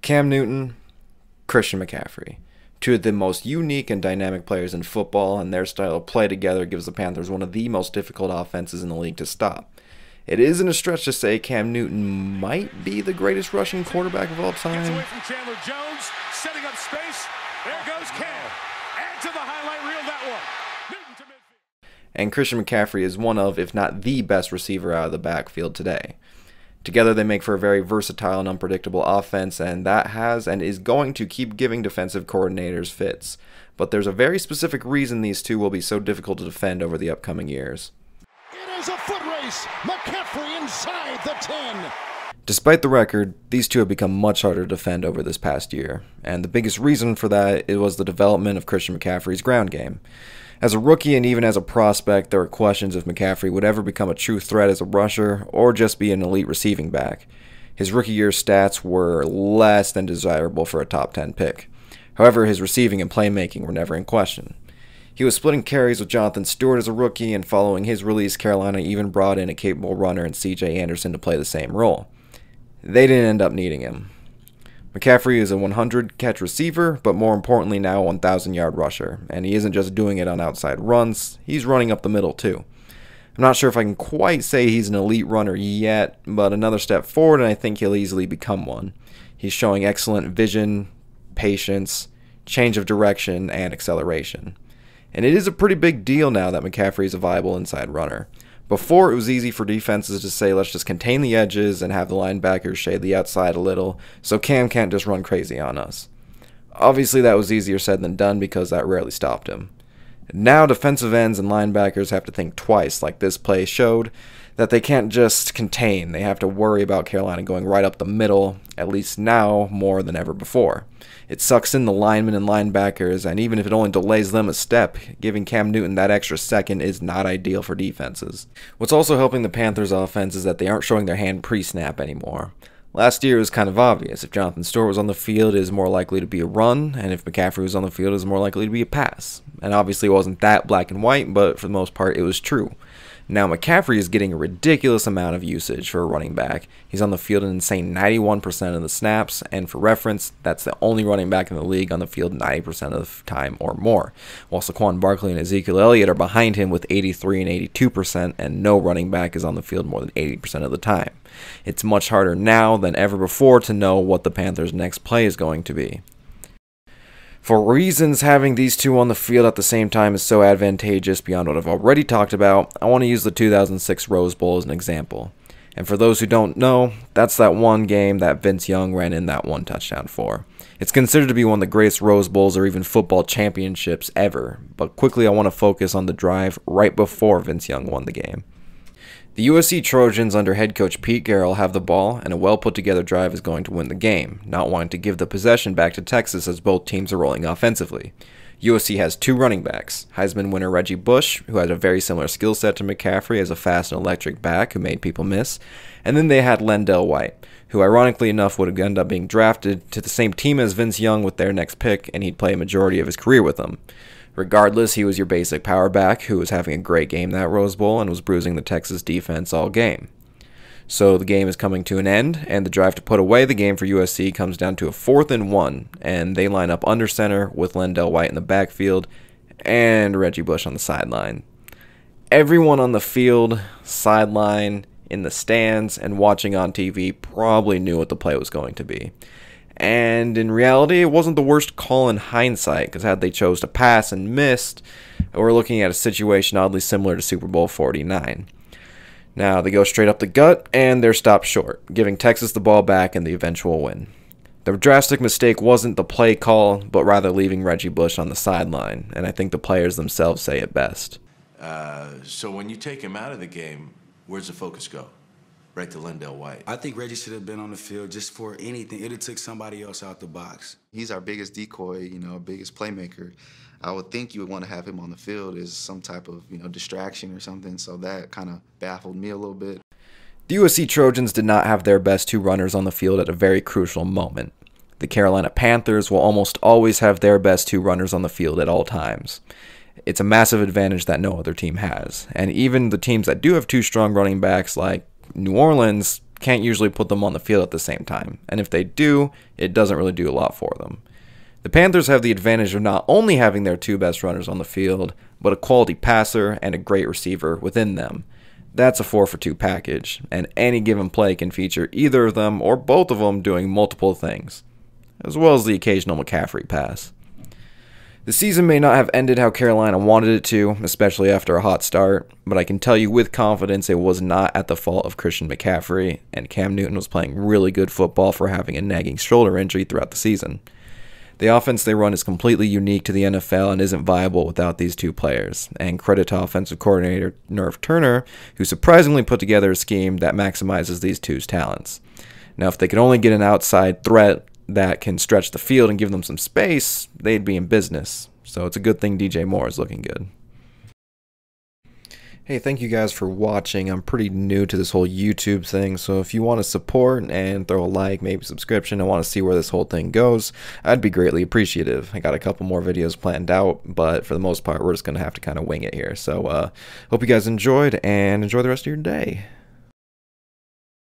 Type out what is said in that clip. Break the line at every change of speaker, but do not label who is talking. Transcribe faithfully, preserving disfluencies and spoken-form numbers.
Cam Newton, Christian McCaffrey. Two of the most unique and dynamic players in football, and their style of play together gives the Panthers one of the most difficult offenses in the league to stop. It isn't a stretch to say Cam Newton might be the greatest rushing quarterback of all time.
Gets away from Chandler Jones, setting up space. There goes Cam. Add to the highlight reel that one. Newton to midfield.
And Christian McCaffrey is one of, if not the best receiver out of the backfield today. Together they make for a very versatile and unpredictable offense, and that has and is going to keep giving defensive coordinators fits. But there's a very specific reason these two will be so difficult to defend over the upcoming years.
It is a foot race. McCaffrey inside the ten.
Despite the record, these two have become much harder to defend over this past year, and the biggest reason for that it was the development of Christian McCaffrey's ground game. As a rookie and even as a prospect, there were questions if McCaffrey would ever become a true threat as a rusher or just be an elite receiving back. His rookie year stats were less than desirable for a top ten pick. However, his receiving and playmaking were never in question. He was splitting carries with Jonathan Stewart as a rookie, and following his release, Carolina even brought in a capable runner in C J Anderson to play the same role. They didn't end up needing him. McCaffrey is a one hundred catch receiver, but more importantly now a one thousand yard rusher, and he isn't just doing it on outside runs, he's running up the middle too. I'm not sure if I can quite say he's an elite runner yet, but another step forward and I think he'll easily become one. He's showing excellent vision, patience, change of direction, and acceleration. And it is a pretty big deal now that McCaffrey is a viable inside runner. Before, it was easy for defenses to say, let's just contain the edges and have the linebackers shade the outside a little, so Cam can't just run crazy on us. Obviously, that was easier said than done because that rarely stopped him. Now, defensive ends and linebackers have to think twice, like this play showed, that they can't just contain. They have to worry about Carolina going right up the middle, at least now more than ever before. It sucks in the linemen and linebackers, and even if it only delays them a step, giving Cam Newton that extra second is not ideal for defenses. What's also helping the Panthers' offense is that they aren't showing their hand pre-snap anymore. Last year it was kind of obvious. If Jonathan Stewart was on the field, it is more likely to be a run, and if McCaffrey was on the field, it is more likely to be a pass. And obviously it wasn't that black and white, but for the most part it was true. Now McCaffrey is getting a ridiculous amount of usage for a running back. He's on the field an insane ninety-one percent of the snaps, and for reference, that's the only running back in the league on the field ninety percent of the time or more, while Saquon Barkley and Ezekiel Elliott are behind him with eighty-three and eighty-two percent, and no running back is on the field more than eighty percent of the time. It's much harder now than ever before to know what the Panthers' next play is going to be. For reasons having these two on the field at the same time is so advantageous beyond what I've already talked about, I want to use the two thousand six Rose Bowl as an example. And for those who don't know, that's that one game that Vince Young ran in that one touchdown for. It's considered to be one of the greatest Rose Bowls or even football championships ever, but quickly I want to focus on the drive right before Vince Young won the game. The U S C Trojans under head coach Pete Carroll have the ball, and a well put together drive is going to win the game, not wanting to give the possession back to Texas as both teams are rolling offensively. U S C has two running backs, Heisman winner Reggie Bush, who had a very similar skill set to McCaffrey as a fast and electric back who made people miss, and then they had Lendell White, who ironically enough would end up being drafted to the same team as Vince Young with their next pick, and he'd play a majority of his career with them. Regardless, he was your basic power back who was having a great game that Rose Bowl and was bruising the Texas defense all game. So the game is coming to an end, and the drive to put away the game for U S C comes down to a fourth and one, and they line up under center with Lendell White in the backfield and Reggie Bush on the sideline. Everyone on the field, sideline, in the stands, and watching on T V probably knew what the play was going to be. And in reality, it wasn't the worst call in hindsight, because had they chose to pass and missed, we're looking at a situation oddly similar to Super Bowl forty-nine. Now, they go straight up the gut, and they're stopped short, giving Texas the ball back and the eventual win. The drastic mistake wasn't the play call, but rather leaving Reggie Bush on the sideline, and I think the players themselves say it best.
Uh, so when you take him out of the game, where's the focus go? Right to Lendell White.
I think Reggie should have been on the field just for anything. It would took somebody else out the box.
He's our biggest decoy, you know, biggest playmaker. I would think you would want to have him on the field as some type of, you know, distraction or something, so that kind of baffled me a little bit.
The U S C Trojans did not have their best two runners on the field at a very crucial moment. The Carolina Panthers will almost always have their best two runners on the field at all times. It's a massive advantage that no other team has, and even the teams that do have two strong running backs like New Orleans can't usually put them on the field at the same time, and if they do, it doesn't really do a lot for them. The Panthers have the advantage of not only having their two best runners on the field, but a quality passer and a great receiver within them. That's a four for two package, and any given play can feature either of them or both of them doing multiple things, as well as the occasional McCaffrey pass. The season may not have ended how Carolina wanted it to, especially after a hot start, but I can tell you with confidence it was not at the fault of Christian McCaffrey, and Cam Newton was playing really good football for having a nagging shoulder injury throughout the season. The offense they run is completely unique to the N F L and isn't viable without these two players, and credit to offensive coordinator Nerf Turner, who surprisingly put together a scheme that maximizes these two's talents. Now, if they could only get an outside threat that can stretch the field and give them some space, they'd be in business. So it's a good thing D J Moore is looking good. Hey, thank you guys for watching. I'm pretty new to this whole YouTube thing, so if you want to support and throw a like, maybe subscription, and want to see where this whole thing goes, I'd be greatly appreciative. I got a couple more videos planned out, but for the most part, we're just going to have to kind of wing it here. So uh, hope you guys enjoyed, and enjoy the rest of your day.